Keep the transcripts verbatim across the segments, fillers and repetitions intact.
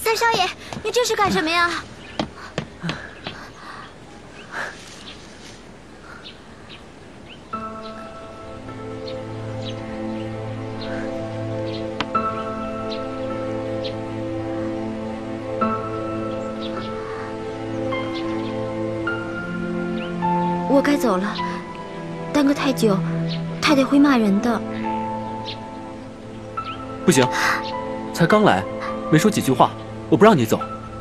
三少爷，你这是干什么呀？我该走了，耽搁太久，太太会骂人的。 不行，才刚来，没说几句话，我不让你走。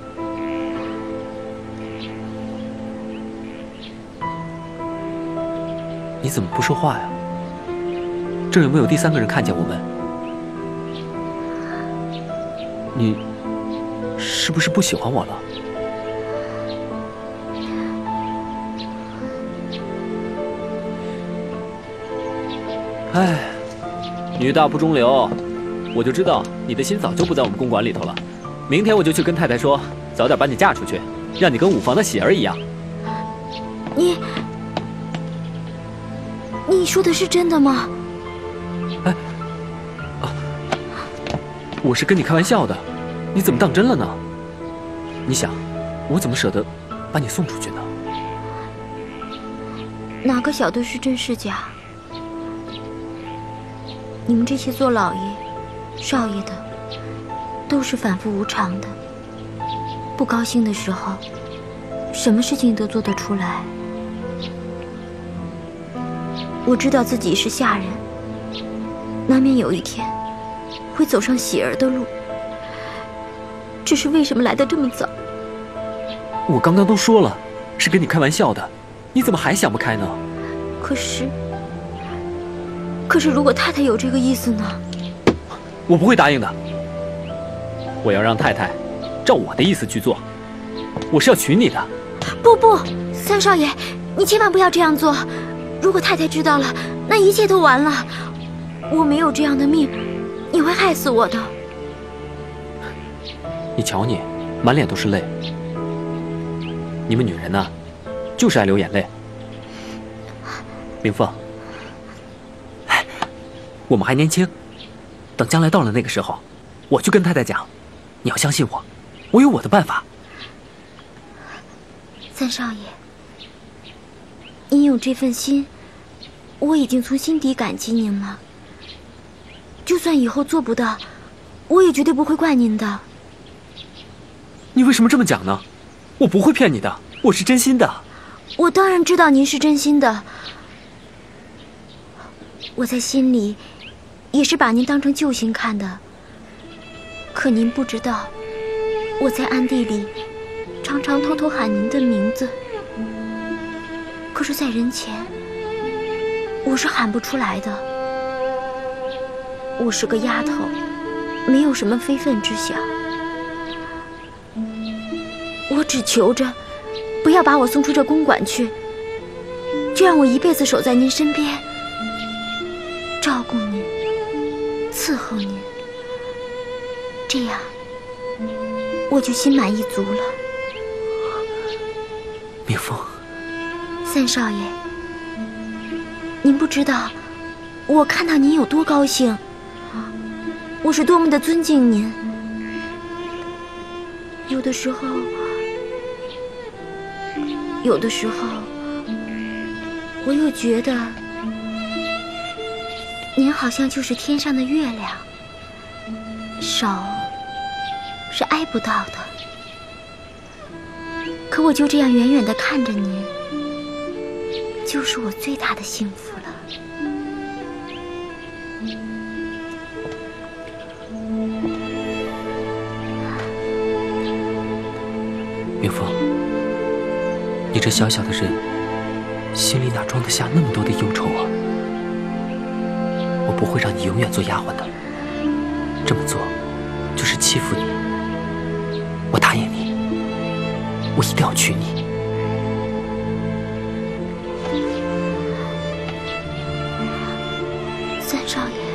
你怎么不说话呀？这有没有第三个人看见我们？你是不是不喜欢我了？唉，女大不中留，我就知道你的心早就不在我们公馆里头了。明天我就去跟太太说，早点把你嫁出去，让你跟五房的喜儿一样。 你，你说的是真的吗？ 哎，啊，我是跟你开玩笑的，你怎么当真了呢？你想，我怎么舍得把你送出去呢？ 哪个晓得是真是假？你们这些做老爷、少爷的，都是反复无常的。不高兴的时候，什么事情都做得出来。我知道自己是下人，难免有一天会走上喜儿的路。只是为什么来得这么早？ 我刚刚都说了，是跟你开玩笑的，你怎么还想不开呢？ 可是。可是，如果太太有这个意思呢？ 我不会答应的。我要让太太照我的意思去做。我是要娶你的。 不不，三少爷，你千万不要这样做。如果太太知道了，那一切都完了。我没有这样的命，你会害死我的。 你瞧你，满脸都是泪。你们女人呢，就是爱流眼泪。凌凤。我们还年轻，等将来到了那个时候，我去跟太太讲，你要相信我，我有我的办法。 三少爷，您有这份心，我已经从心底感激您了。就算以后做不到，我也绝对不会怪您的。 你为什么这么讲呢？我不会骗你的，我是真心的。 我当然知道您是真心的，我在心里也是把您当成救星看的。可您不知道，我在暗地里常常偷偷喊您的名字，可是在人前我是喊不出来的。我是个丫头，没有什么非分之想，我只求着不要把我送出这公馆去，就让我一辈子守在您身边，照顾您，伺候您，这样我就心满意足了。 明凤， 三少爷，您不知道我看到您有多高兴，我是多么的尊敬您。有的时候有的时候我又觉得您好像就是天上的月亮，手是挨不到的，可我就这样远远地看着您，就是我最大的幸福了。 明凤，你这小小的人，心里哪装得下那么多的忧愁啊？我不会让你永远做丫鬟的，这么做就是欺负你。我答应你，我一定要娶你。 三少爷，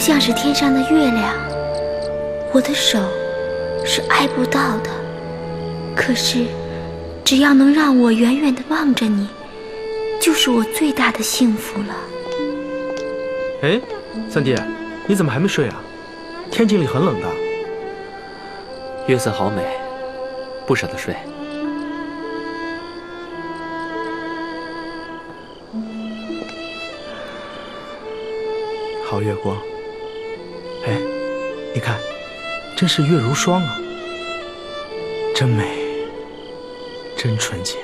像是天上的月亮，我的手是挨不到的。可是，只要能让我远远地望着你，就是我最大的幸福了。 哎，三弟，你怎么还没睡啊？天井里很冷的。 月色好美，不舍得睡。 好月光，哎，你看，真是月如霜啊，真美，真纯洁。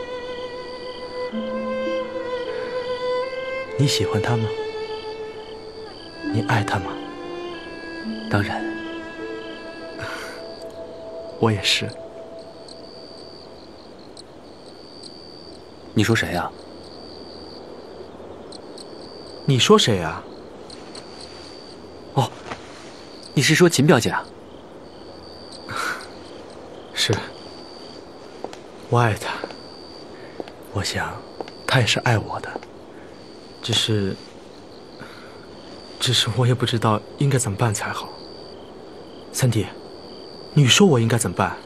你喜欢他吗？你爱他吗？ 当然。 我也是。 你说谁呀？ 你说谁呀？ 哦，你是说秦表姐啊？ 是，我爱她，我想她也是爱我的，只是，只是我也不知道应该怎么办才好。三弟，你说我应该怎么办？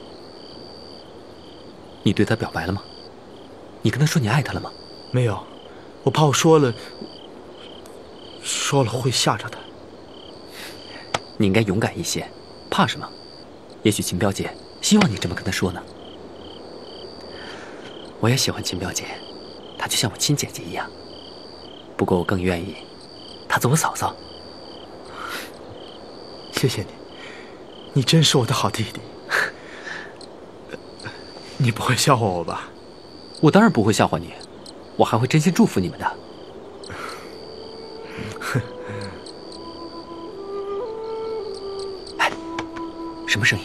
你对她表白了吗？你跟她说你爱她了吗？ 没有，我怕我说了，说了会吓着她。 你应该勇敢一些，怕什么？也许秦表姐希望你这么跟她说呢。我也喜欢秦表姐，她就像我亲姐姐一样。不过我更愿意她做我嫂嫂。 谢谢你，你真是我的好弟弟。你不会笑话我吧？ 我当然不会笑话你，我还会真心祝福你们的。哎，什么声音？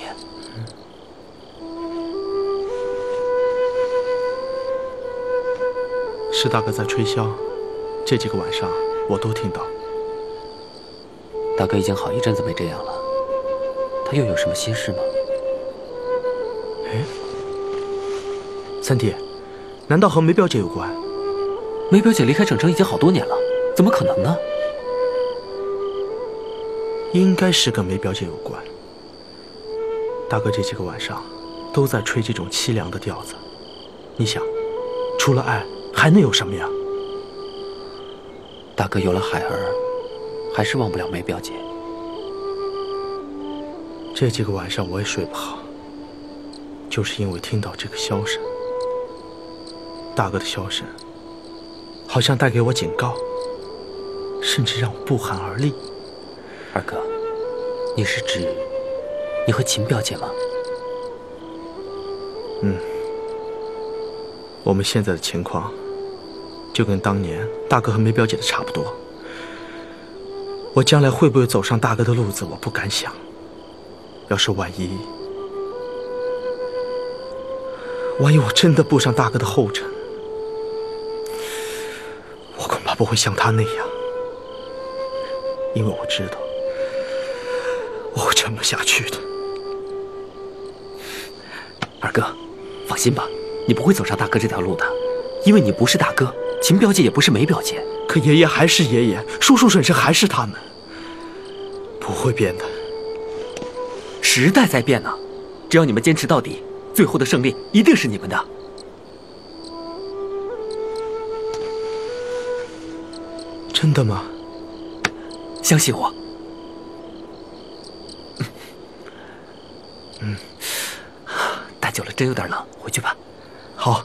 是大哥在吹箫，这几个晚上我都听到。 大哥已经好一阵子没这样了，他又有什么心事吗？ 哎，三弟，难道和梅表姐有关？ 梅表姐离开省城已经好多年了，怎么可能呢？ 应该是跟梅表姐有关。大哥这几个晚上都在吹这种凄凉的调子，你想，除了爱还能有什么呀？ 大哥有了海儿，还是忘不了梅表姐。 这几个晚上我也睡不好，就是因为听到这个箫声。大哥的箫声好像带给我警告，甚至让我不寒而栗。 二哥，你是指你和秦表姐吗？ 嗯，我们现在的情况就跟当年大哥和梅表姐的差不多。我将来会不会走上大哥的路子，我不敢想。要是万一，万一我真的步上大哥的后尘，我恐怕不会像他那样，因为我知道我会撑不下去的。 二哥，放心吧，你不会走上大哥这条路的，因为你不是大哥，秦表姐也不是梅表姐。 可爷爷还是爷爷，叔叔婶婶还是他们，不会变的。 时代在变呢，只要你们坚持到底，最后的胜利一定是你们的。 真的吗？ 相信我。 嗯， 待久了真有点冷，回去吧。 好。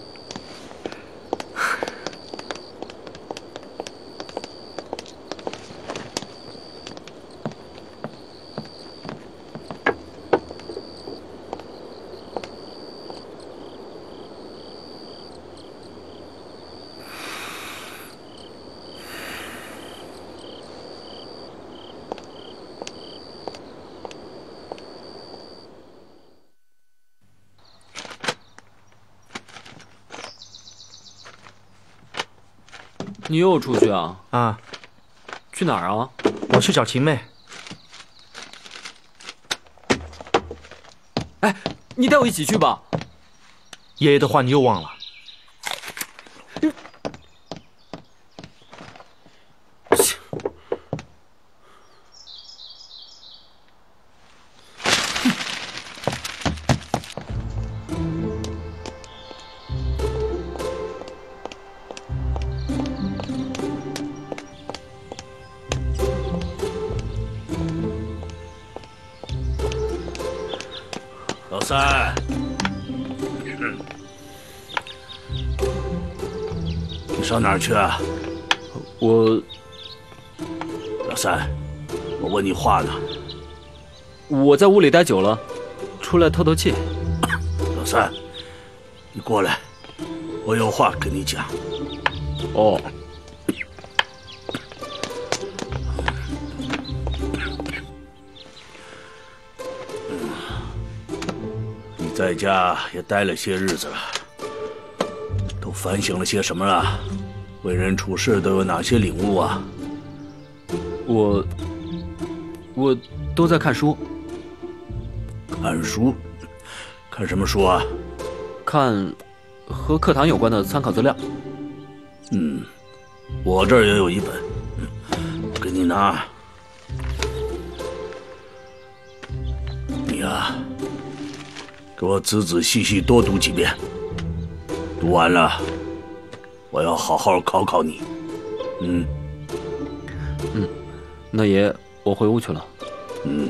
你又出去啊？ 啊， 去哪儿啊？ 我去找秦妹。 哎，你带我一起去吧。 爷爷的话你又忘了。 老三，你上哪儿去啊？ 我， 老三，我问你话呢。 我在屋里待久了，出来透透气。 老三，你过来，我有话跟你讲。 哦。 你在家也待了些日子了，都反省了些什么啊？为人处事都有哪些领悟啊？ 我，我都在看书。 看书？看什么书啊？ 看和课堂有关的参考资料。 嗯，我这儿也有一本，嗯，给你拿。你呀，给我仔仔细细多读几遍。读完了，我要好好考考你。嗯。 嗯，那爷，我回屋去了。 嗯。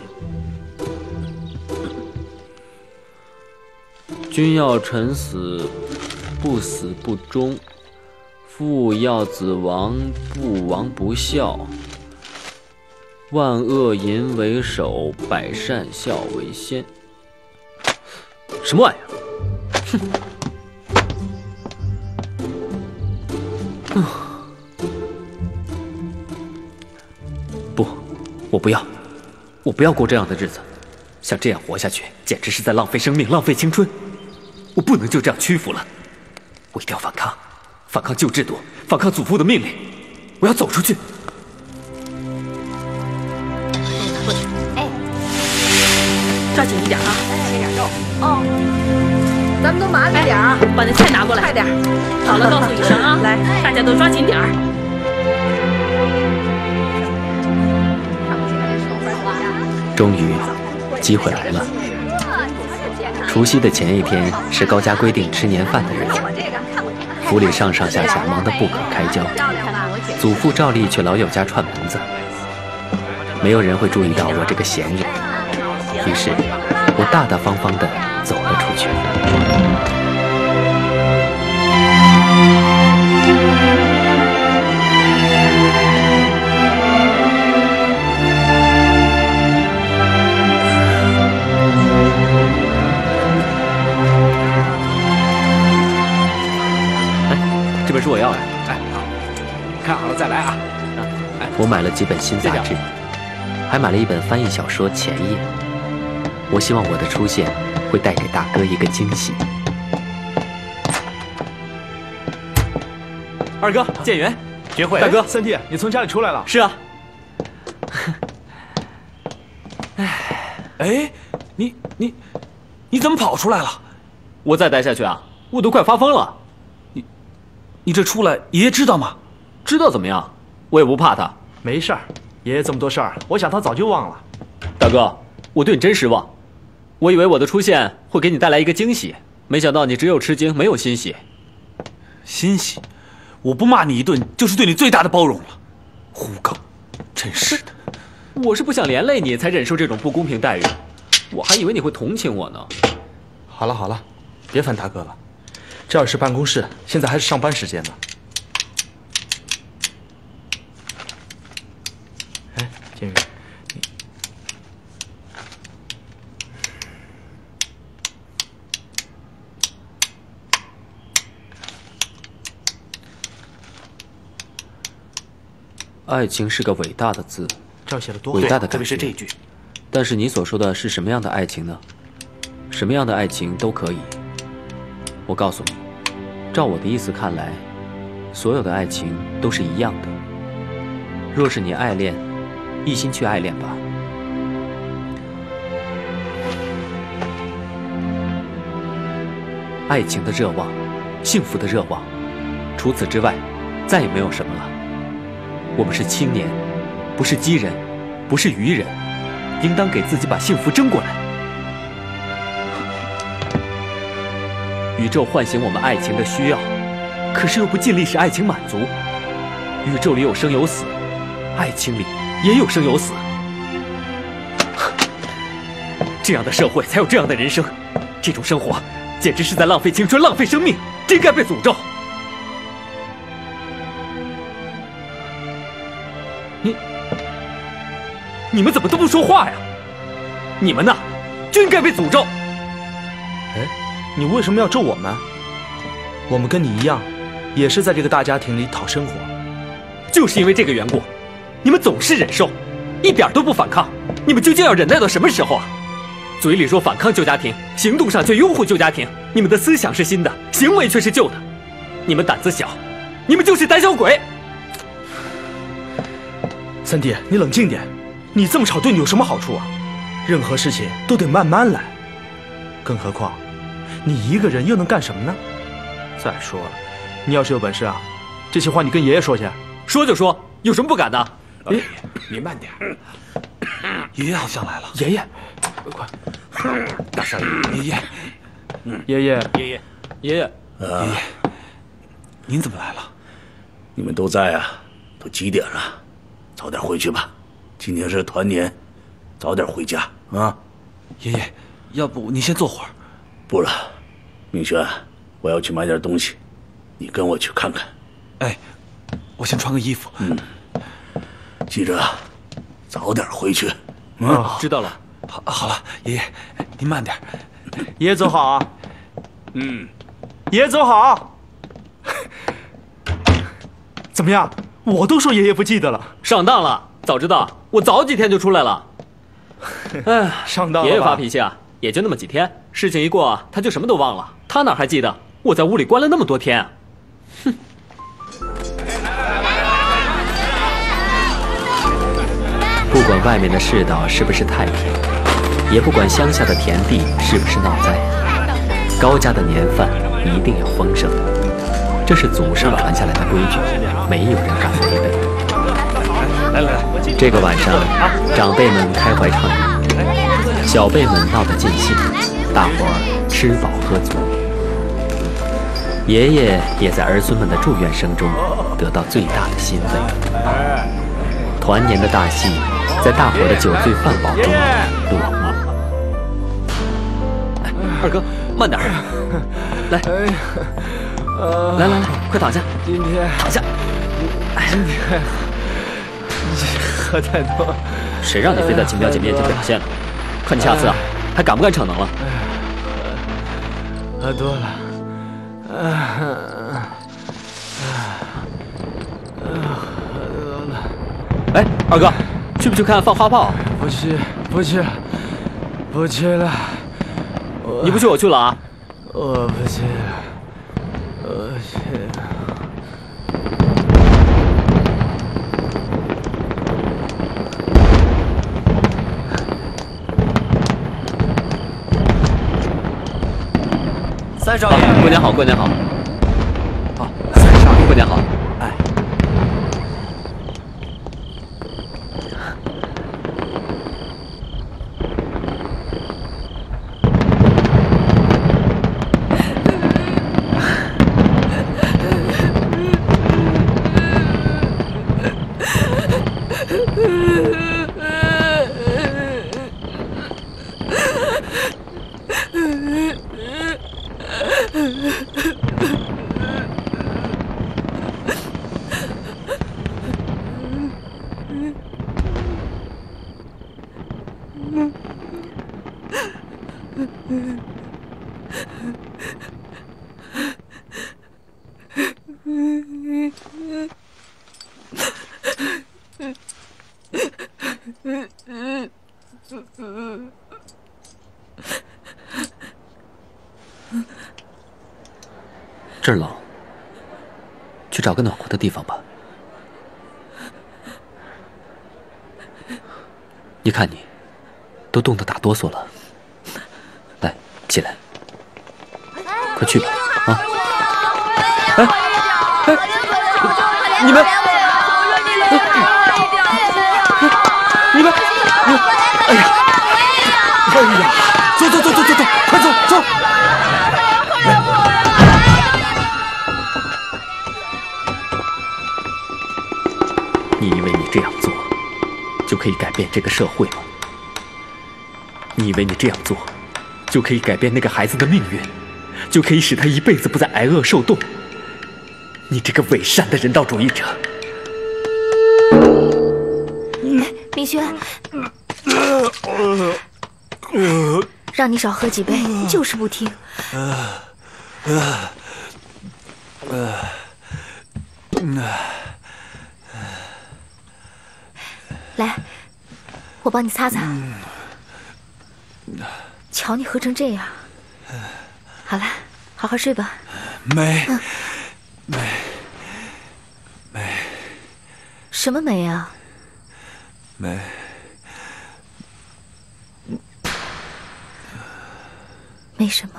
君要臣死，不死不忠；父要子亡，不亡不孝。万恶淫为首，百善孝为先。什么玩意儿？哼！不，我不要，我不要过这样的日子。像这样活下去，简直是在浪费生命，浪费青春。我不能就这样屈服了，我一定要反抗，反抗旧制度，反抗祖父的命令。我要走出去。 哎，抓紧一点啊，切点肉。哦，咱们都麻利点啊， 把那菜拿过来， 快点。 好了，告诉一声啊， 来， 大家都抓紧点儿。 终于，机会来了。除夕的前一天是高家规定吃年饭的日子，府里上上下下忙得不可开交，祖父照例去老友家串门子，没有人会注意到我这个闲人，于是我大大方方地走了出去。这本书我要了， 哎，好，看好了再来啊！哎， 我买了几本新杂志，还买了一本翻译小说《前夜》。我希望我的出现会带给大哥一个惊喜。二哥，建元， 学会， 大哥， 三弟，你从家里出来了？ 是啊。 哎，你你你怎么跑出来了？ 我再待下去啊，我都快发疯了。 你这出来，爷爷知道吗？ 知道怎么样？我也不怕他。 没事儿，爷爷这么多事儿，我想他早就忘了。 大哥，我对你真失望。我以为我的出现会给你带来一个惊喜，没想到你只有吃惊，没有欣喜。 欣喜？我不骂你一顿，就是对你最大的包容了。胡搞，真是的。 我是不想连累你，才忍受这种不公平待遇。我还以为你会同情我呢。 好了好了，别烦大哥了。这儿是办公室，现在还是上班时间呢。哎，建宇，你爱情是个伟大的字， 这儿写的多伟大的感觉。 特别是这句。 但是你所说的是什么样的爱情呢？什么样的爱情都可以。我告诉你，照我的意思看来，所有的爱情都是一样的。若是你爱恋，一心去爱恋吧。爱情的热望，幸福的热望，除此之外，再也没有什么了。我们是青年，不是鸡人，不是愚人，应当给自己把幸福争过来。宇宙唤醒我们爱情的需要，可是又不尽力使爱情满足。宇宙里有生有死，爱情里也有生有死。 这样的社会才有这样的人生，这种生活简直是在浪费青春、浪费生命，真该被诅咒。你，你们怎么都不说话呀？你们呐，均该被诅咒。 哎，你为什么要咒我们？我们跟你一样，也是在这个大家庭里讨生活。 就是因为这个缘故，你们总是忍受，一点都不反抗。你们究竟要忍耐到什么时候啊？嘴里说反抗旧家庭，行动上却拥护旧家庭。你们的思想是新的，行为却是旧的。你们胆子小，你们就是胆小鬼。 三弟，你冷静点，你这么吵对你有什么好处啊？任何事情都得慢慢来，更何况你一个人又能干什么呢？再说了，你要是有本事啊，这些话你跟爷爷说去。 说就说，有什么不敢的？ 老爷爷，您慢点。爷爷好像来了。 爷爷，快！ 大少爷，爷爷， 爷爷， 爷爷，爷爷， 啊， 爷爷，您怎么来了？ 你们都在啊？都几点了？早点回去吧。今天是团年，早点回家啊。 爷爷，要不你先坐会儿。 不了，明轩，我要去买点东西，你跟我去看看。 哎，我先穿个衣服。 嗯，记着，早点回去。 嗯， 哦、知道了。 好，好了，爷爷，您慢点。 爷爷走好啊。 嗯， 爷爷走好。怎么样？我都说爷爷不记得了。 上当了，早知道我早几天就出来了。哎， 上当了吧。 爷爷发脾气啊，也就那么几天，事情一过他就什么都忘了。他哪还记得我在屋里关了那么多天啊？哼！不管外面的世道是不是太平，也不管乡下的田地是不是闹灾，高家的年饭一定要丰盛，这是祖上传下来的规矩，没有人敢违背。 来来来， 这个晚上，长辈们开怀畅饮，小辈们闹得尽兴，大伙儿吃饱喝足。爷爷也在儿孙们的祝愿声中得到最大的欣慰。团年的大戏在大伙儿的酒醉饭饱中落幕。哎，二哥，慢点儿，来，来来来，快躺下， 今天躺下。 今天喝太多， 谁让你非在秦表姐面前表现了？看你下次啊，还敢不敢逞能了？ 喝多了。 哎，二哥，去不去看放花炮？ 不去，不去，不去了。 你不去，我去了啊！ 我不去了，我去了。 三少爷，过年好，过年好。 好，三少爷， 过年好。 哎。 这儿冷，去找个暖和的地方吧。你看你，都冻得打哆嗦了。来，起来，快去吧，啊！哎哎，你们，你们，哎呀，哎呀，走走走走走走，快走走！你以为你这样做就可以改变这个社会吗？ 你以为你这样做，就可以改变那个孩子的命运，就可以使他一辈子不再挨饿受冻？你这个伪善的人道主义者！ 明轩，让你少喝几杯，就是不听。来，我帮你擦擦。瞧你喝成这样，好了，好好睡吧。 没， 嗯、 没，没， 什么没啊？ 没。 没什么。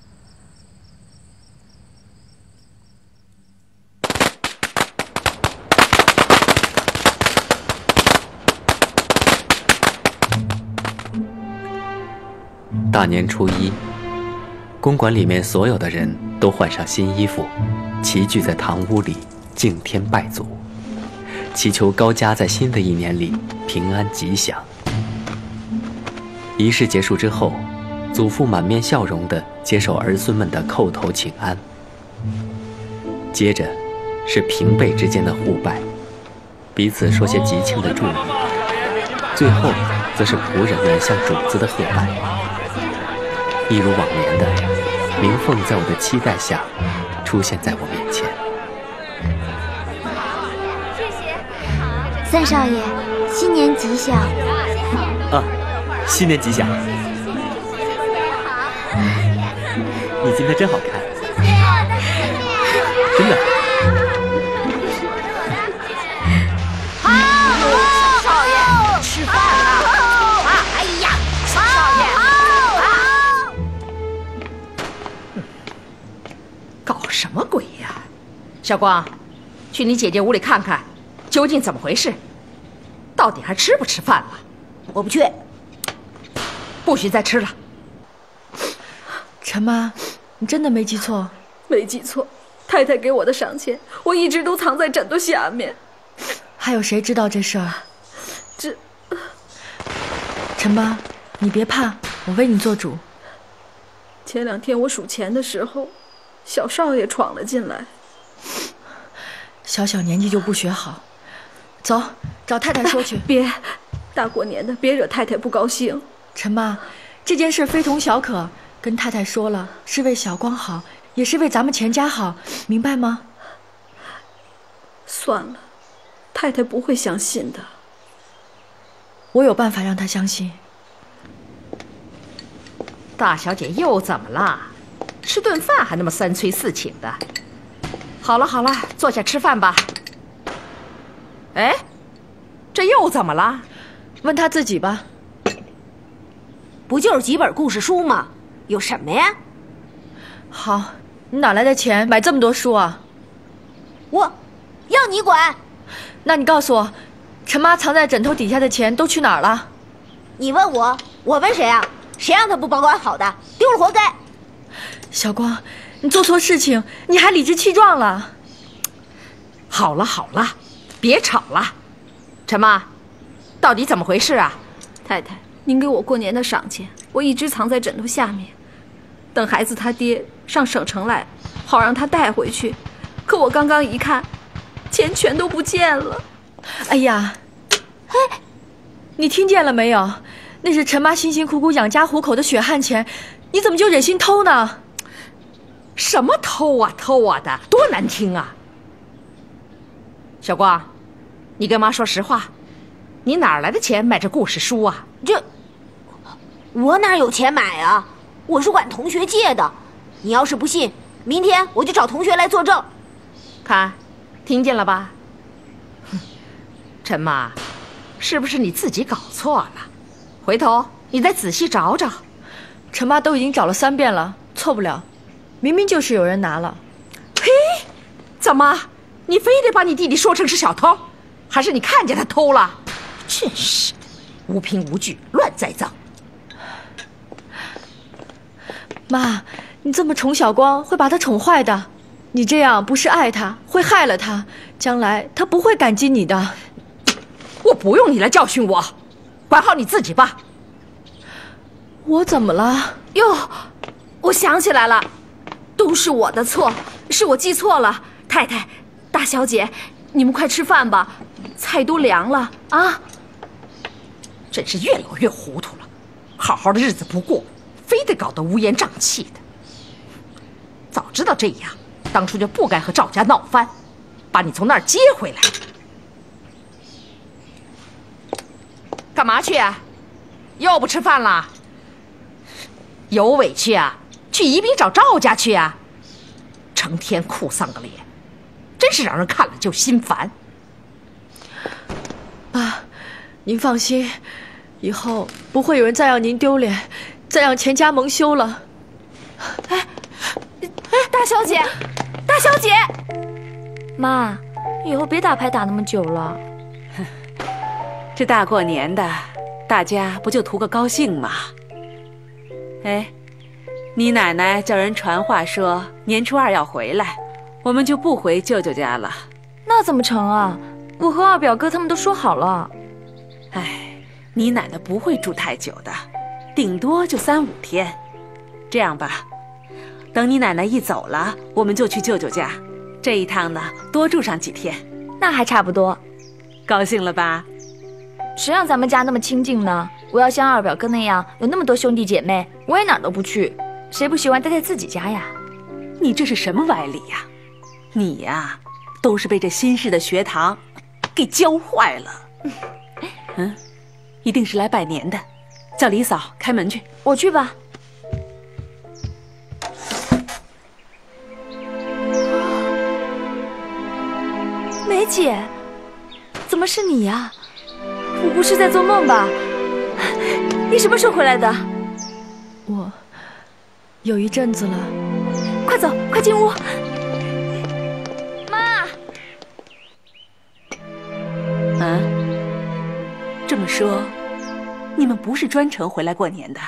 大年初一，公馆里面所有的人都换上新衣服，齐聚在堂屋里敬天拜祖，祈求高家在新的一年里平安吉祥。仪式结束之后，祖父满面笑容地接受儿孙们的叩头请安，接着是平辈之间的互拜，彼此说些吉庆的祝语，最后则是仆人们向主子的贺拜。一如往年的，明凤在我的期待下出现在我面前。 三少爷，新年吉祥！ 啊，新年吉祥！你今天真好看，真的。 好，少爷吃饭了。啊，哎呀，少爷，好，搞什么鬼呀？小光，去你姐姐屋里看看，究竟怎么回事？到底还吃不吃饭了？ 我不去， 不许再吃了。 陈妈，你真的没记错？ 没记错，太太给我的赏钱，我一直都藏在枕头下面。 还有谁知道这事儿？ 这…… 陈妈，你别怕，我为你做主。 前两天我数钱的时候，小少爷闯了进来。 小小年纪就不学好，走，找太太说去。 别，大过年的，别惹太太不高兴。 陈妈，这件事非同小可。跟太太说了，是为小光好，也是为咱们全家好，明白吗？ 算了，太太不会相信的。 我有办法让她相信。 大小姐又怎么了？吃顿饭还那么三催四请的。好了好了，坐下吃饭吧。哎，这又怎么了？ 问她自己吧。 不就是几本故事书吗？有什么呀？ 好，你哪来的钱买这么多书啊？ 我，要你管？ 那你告诉我，陈妈藏在枕头底下的钱都去哪儿了？ 你问我，我问谁啊？谁让他不保管好的，丢了活该。 小光，你做错事情，你还理直气壮了。 好了好了，别吵了。陈妈，到底怎么回事啊？ 太太，您给我过年的赏钱，我一直藏在枕头下面，等孩子他爹上省城来，好让他带回去。可我刚刚一看，钱全都不见了。 哎呀， 哎， 你听见了没有？那是陈妈辛辛苦苦养家糊口的血汗钱，你怎么就忍心偷呢？ 什么偷啊偷啊的，多难听啊！小光，你跟妈说实话，你哪来的钱买这故事书啊？ 这，我哪有钱买啊？我是管同学借的。你要是不信，明天我就找同学来作证。 看，听见了吧？哼，陈妈，是不是你自己搞错了？回头你再仔细找找。 陈妈都已经找了三遍了，错不了，明明就是有人拿了。 嘿，怎么，你非得把你弟弟说成是小偷，还是你看见他偷了？真是的，无凭无据，乱栽赃。 妈，你这么宠小光，会把他宠坏的。你这样不是爱他，会害了他，将来他不会感激你的。 我不用你来教训我，管好你自己吧。 我怎么了？ 哟，我想起来了，都是我的错，是我记错了。太太，大小姐，你们快吃饭吧，菜都凉了啊！ 真是越老越糊涂了，好好的日子不过，非得搞得乌烟瘴气的。早知道这样，当初就不该和赵家闹翻，把你从那儿接回来。干嘛去啊？又不吃饭了？有委屈啊？去宜宾找赵家去啊？成天哭丧个脸，真是让人看了就心烦。 妈，您放心，以后不会有人再让您丢脸，再让钱家蒙羞了。 哎，哎，大小姐，大小姐， 妈，以后别打牌打那么久了。 这大过年的，大家不就图个高兴吗？哎，你奶奶叫人传话说年初二要回来，我们就不回舅舅家了。 那怎么成啊？我和二表哥他们都说好了。 哎，你奶奶不会住太久的，顶多就三五天。这样吧，等你奶奶一走了，我们就去舅舅家。这一趟呢，多住上几天。 那还差不多。 高兴了吧？ 谁让咱们家那么清静呢？我要像二表哥那样有那么多兄弟姐妹，我也哪儿都不去。谁不喜欢待在自己家呀？ 你这是什么歪理呀？你呀，都是被这新式的学堂给教坏了。嗯，一定是来拜年的，叫李嫂开门去。 我去吧。梅姐，怎么是你呀？我不是在做梦吧？你什么时候回来的？ 我有一阵子了。 快走，快进屋。妈。 啊？这么说，你们不是专程回来过年的？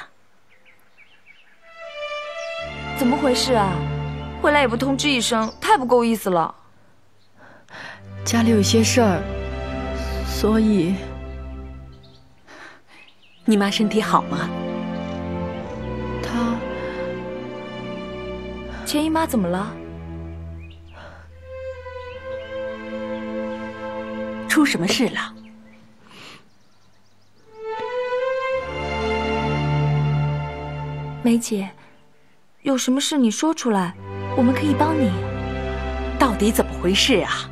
怎么回事啊？回来也不通知一声，太不够意思了。 家里有些事儿，所以。 你妈身体好吗？ 她…… 钱姨妈怎么了？ 出什么事了？ 梅姐，有什么事你说出来，我们可以帮你。 到底怎么回事啊？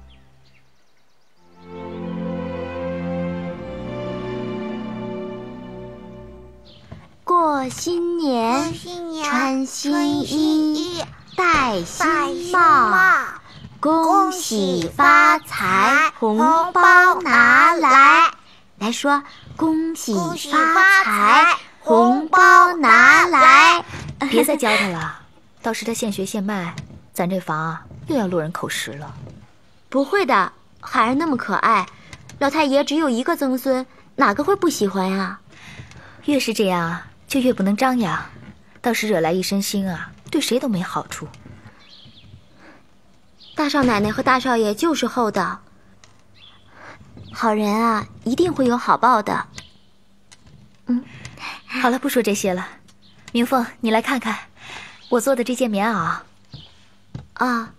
过新年，穿新衣，戴新帽，恭喜发财，红包拿来。来说，恭喜发财，红包拿来。 别再教他了，到时他现学现卖，咱这房啊又要落人口实了。不会的，孩儿那么可爱，老太爷只有一个曾孙，哪个会不喜欢呀？越是这样啊，就越不能张扬，到时惹来一身腥啊，对谁都没好处。大少奶奶和大少爷就是厚道，好人啊，一定会有好报的。嗯，好了，不说这些了。明凤，你来看看我做的这件棉袄。啊。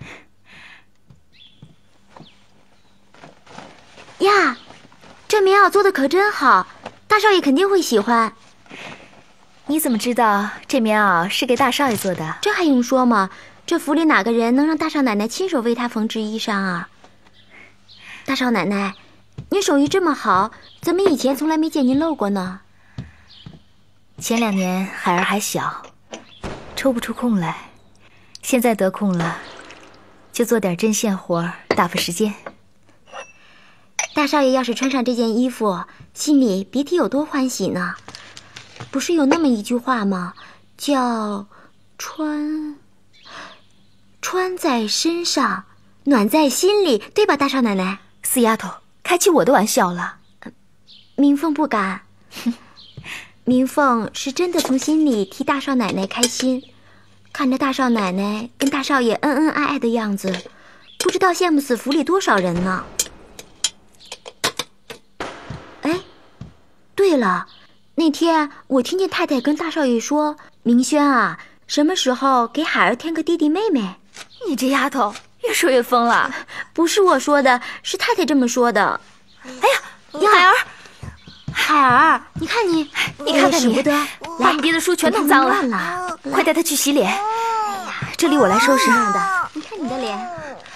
呀，这棉袄做的可真好，大少爷肯定会喜欢。你怎么知道这棉袄是给大少爷做的？这还用说吗？这府里哪个人能让大少奶奶亲手为他缝制衣裳啊？大少奶奶，您手艺这么好，怎么以前从来没见您露过呢？前两年孩儿还小，抽不出空来，现在得空了，就做点针线活，打发时间。大少爷要是穿上这件衣服，心里别提有多欢喜呢。不是有那么一句话吗？叫穿穿在身上，暖在心里，对吧，大少奶奶？死丫头，开起我的玩笑了。明凤不敢，明凤是真的从心里替大少奶奶开心，看着大少奶奶跟大少爷恩恩爱爱的样子，不知道羡慕死府里多少人呢。哎，对了， 那天我听见太太跟大少爷说：“明轩啊，什么时候给海儿添个弟弟妹妹？” 你这丫头越说越疯了。 不是我说的，是太太这么说的。 哎呀，海儿， 海儿，你看你， 你看看你，把你爹的书全弄脏了， 了快带他去洗脸。这里我来收拾。 的，你看你的脸。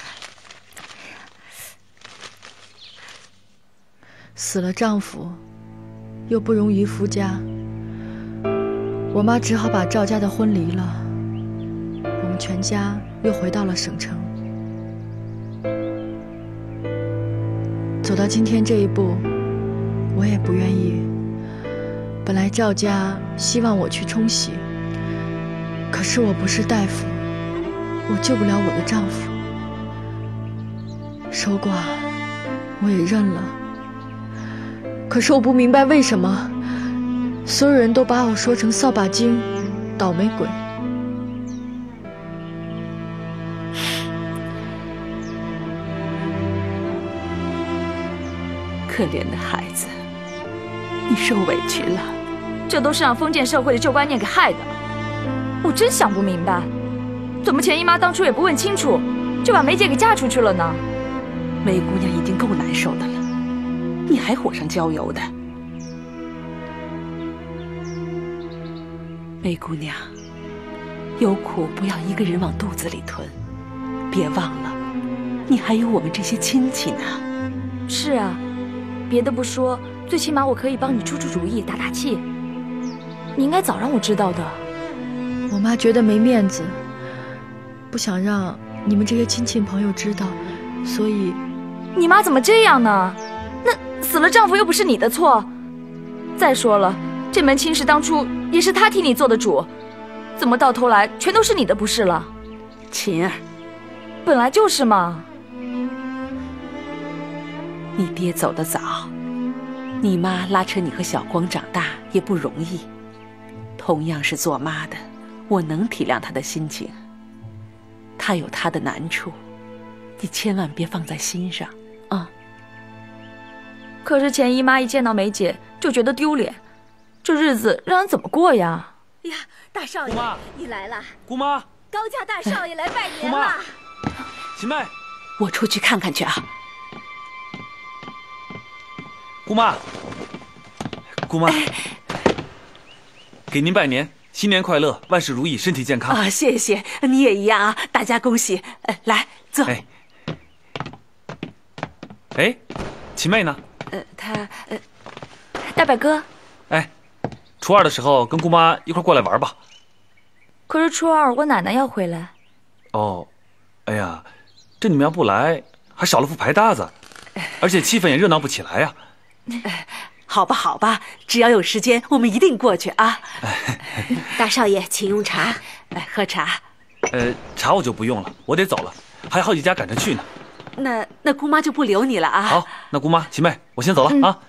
死了丈夫，又不容于夫家，我妈只好把赵家的婚离了。我们全家又回到了省城。走到今天这一步，我也不愿意。本来赵家希望我去冲喜，可是我不是大夫，我救不了我的丈夫。守寡，我也认了。可是我不明白为什么所有人都把我说成扫把精、倒霉鬼。 可怜的孩子，你受委屈了。 这都是让封建社会的旧观念给害的。我真想不明白，怎么钱姨妈当初也不问清楚，就把梅姐给嫁出去了呢？ 梅姑娘已经够难受的了，你还火上浇油的。梅姑娘，有苦不要一个人往肚子里吞，别忘了，你还有我们这些亲戚呢。 是啊，别的不说，最起码我可以帮你出出主意，打打气。你应该早让我知道的。我妈觉得没面子，不想让你们这些亲戚朋友知道，所以……你妈怎么这样呢？那死了丈夫又不是你的错。再说了，这门亲事当初也是她替你做的主，怎么到头来全都是你的不是了？ 琴儿， 本来就是嘛。 你爹走得早，你妈拉扯你和小光长大也不容易。同样是做妈的，我能体谅她的心情。她有她的难处，你千万别放在心上啊。 可是钱姨妈一见到梅姐就觉得丢脸，这日子让人怎么过呀？ 呀，大少爷，你来了！ 姑妈， 高家大少爷来拜年了。 秦妹， 我出去看看去啊。 姑妈，姑妈，给您拜年，新年快乐，万事如意，身体健康啊！谢谢，你也一样啊！大家恭喜，呃、来坐。 哎，哎，秦妹呢？ 呃，她呃， 大表哥， 哎，初二的时候跟姑妈一块过来玩吧。 可是初二我奶奶要回来。 哦，哎呀，这你们要不来，还少了副牌搭子，而且气氛也热闹不起来呀。 好吧，好吧，只要有时间，我们一定过去啊！ 大少爷，请用茶。 来喝茶。 呃，茶我就不用了，我得走了，还有好几家赶着去呢。 那那姑妈就不留你了啊！ 好，那姑妈、秦妹，我先走了、嗯、啊。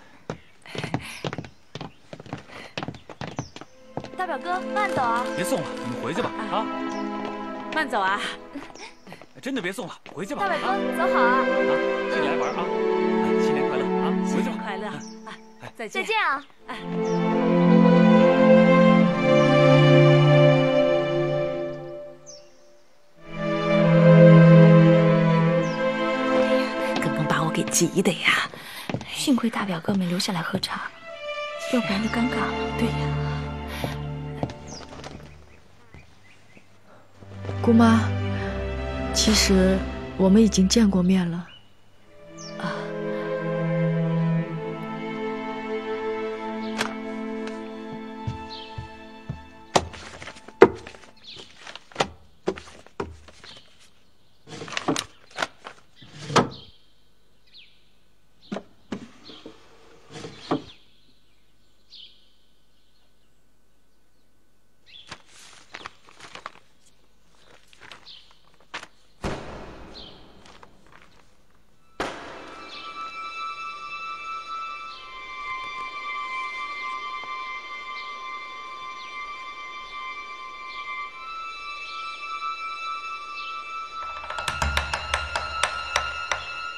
大表哥，慢走啊！ 别送了，你们回去吧啊！ 慢走啊！ 真的别送了，回去吧。 大表哥，走好啊！ 啊，自己来玩啊！新年快乐啊！回去吧。 快乐啊！再见。 再见啊！ 哎。刚刚把我给急的呀！ 幸亏大表哥没留下来喝茶，要不然就尴尬了。 对呀。 姑妈，其实我们已经见过面了。 啊。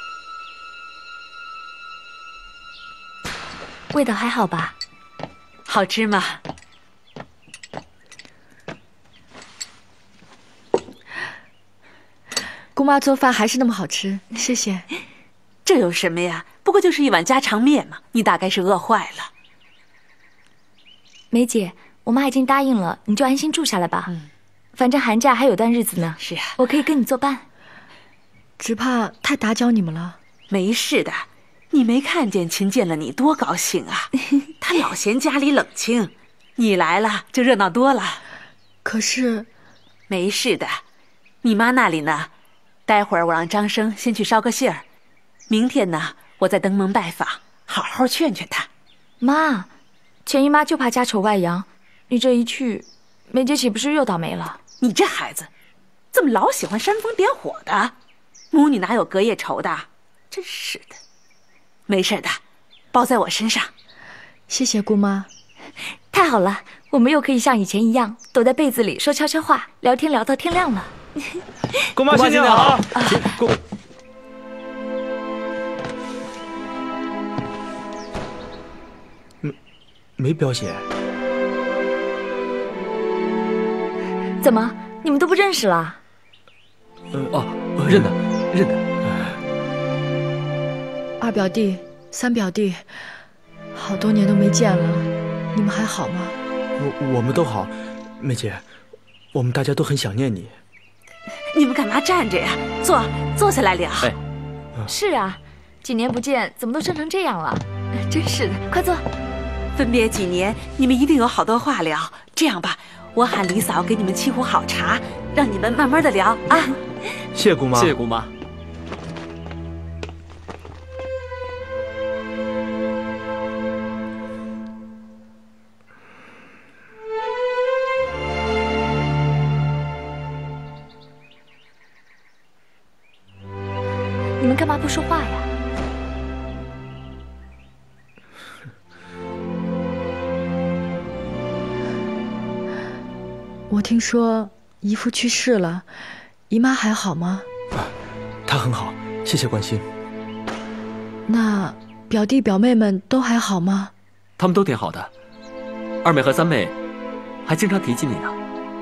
味道还好吧？ 好吃吗？ 姑妈做饭还是那么好吃，谢谢。 这有什么呀？不过就是一碗家常面嘛，你大概是饿坏了。 梅姐，我妈已经答应了，你就安心住下来吧。嗯，反正寒假还有段日子呢。 是啊， 我可以跟你作伴。 只怕太打搅你们了。 没事的，你没看见秦见了你多高兴啊？他老嫌家里冷清，你来了就热闹多了。 可是， 没事的，你妈那里呢？待会儿我让张生先去捎个信儿，明天呢，我再登门拜访，好好劝劝他。 妈，钱姨妈就怕家丑外扬，你这一去，梅姐岂不是又倒霉了？ 你这孩子，怎么老喜欢煽风点火的？母女哪有隔夜仇的？真是的。没事的，包在我身上。 谢谢姑妈。 太好了，我们又可以像以前一样躲在被子里说悄悄话，聊天聊到天亮了。 姑妈新年好！姑梅梅表姐， 怎么你们都不认识了？ 呃哦，认得认得。 二表弟、三表弟，好多年都没见了，你们还好吗？ 我我们都好，梅姐，我们大家都很想念你。 你们干嘛站着呀？坐，坐下来聊。 哎， 是啊，几年不见，怎么都生成这样了？真是的，快坐。 分别几年，你们一定有好多话聊。这样吧，我喊李嫂给你们沏壶好茶，让你们慢慢的聊啊。 谢谢姑妈， 谢谢姑妈。 你们干嘛不说话呀？ 我听说姨父去世了，姨妈还好吗？ 啊，她很好，谢谢关心。 那表弟表妹们都还好吗？ 他们都挺好的，二妹和三妹还经常提起你呢。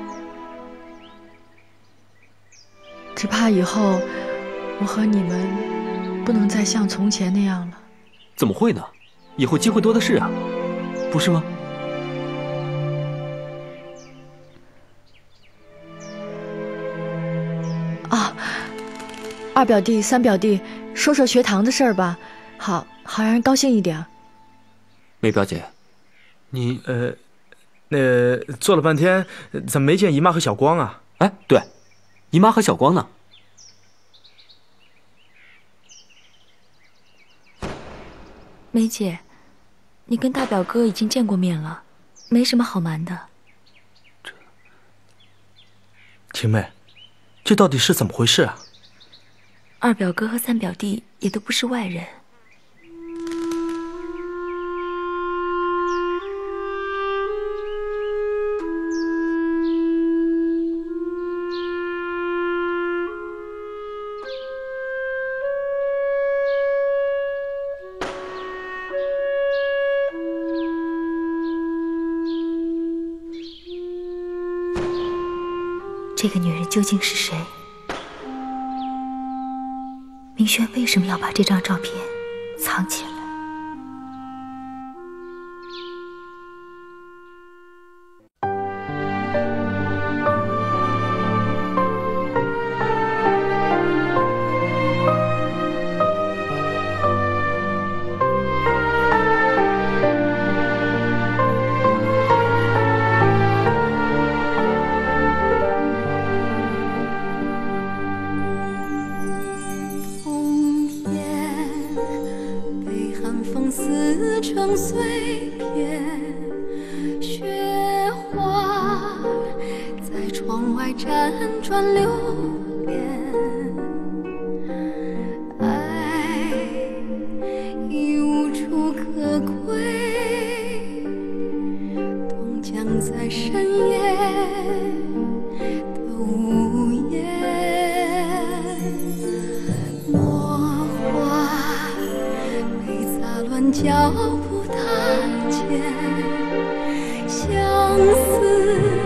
只怕以后我和你们不能再像从前那样了。 怎么会呢？以后机会多的是啊，不是吗？ 啊，二表弟、三表弟，说说学堂的事儿吧，好好让人高兴一点。 梅表姐，你呃，那坐了半天，怎么没见姨妈和小光啊？ 哎，对，姨妈和小光呢？ 梅姐，你跟大表哥已经见过面了，没什么好瞒的。 晴妹，这到底是怎么回事啊？ 二表哥和三表弟也都不是外人。这个女人究竟是谁？明轩为什么要把这张照片藏起来？ 脚步踏前， 死。